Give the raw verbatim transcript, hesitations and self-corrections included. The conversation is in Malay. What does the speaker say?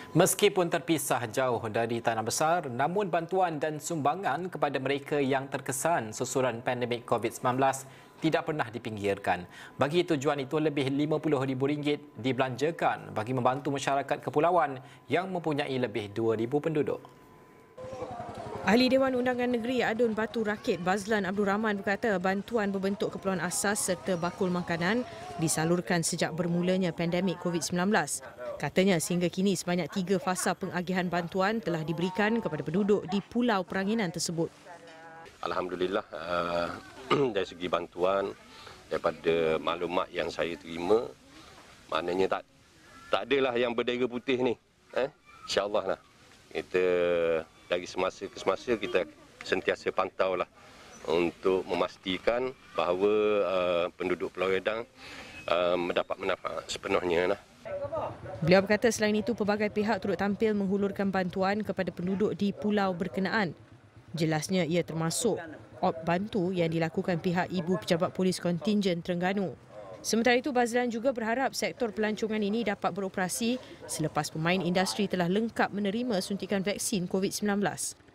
Meskipun terpisah jauh dari tanah besar, namun bantuan dan sumbangan kepada mereka yang terkesan susulan pandemik COVID sembilan belas tidak pernah dipinggirkan. Bagi tujuan itu, lebih lima puluh ribu ringgit dibelanjakan bagi membantu masyarakat kepulauan yang mempunyai lebih dua ribu penduduk. Ahli Dewan Undangan Negeri Adun Batu Rakit Bazlan Abdul Rahman berkata bantuan berbentuk kepulauan asas serta bakul makanan disalurkan sejak bermulanya pandemik COVID sembilan belas. Katanya sehingga kini sebanyak tiga fasa pengagihan bantuan telah diberikan kepada penduduk di pulau peranginan tersebut. Alhamdulillah, uh, dari segi bantuan daripada maklumat yang saya terima, maknanya tak tak adalah yang bendera putih ni. Eh? InsyaAllah lah. Kita dari semasa ke semasa kita sentiasa pantau lah untuk memastikan bahawa uh, penduduk Pulau Redang uh, mendapat manfaat sepenuhnya lah. Beliau berkata selain itu pelbagai pihak turut tampil menghulurkan bantuan kepada penduduk di pulau berkenaan. Jelasnya ia termasuk op bantu yang dilakukan pihak Ibu Pejabat Polis Kontingen Terengganu. Sementara itu Bazlan juga berharap sektor pelancongan ini dapat beroperasi selepas pemain industri telah lengkap menerima suntikan vaksin COVID sembilan belas.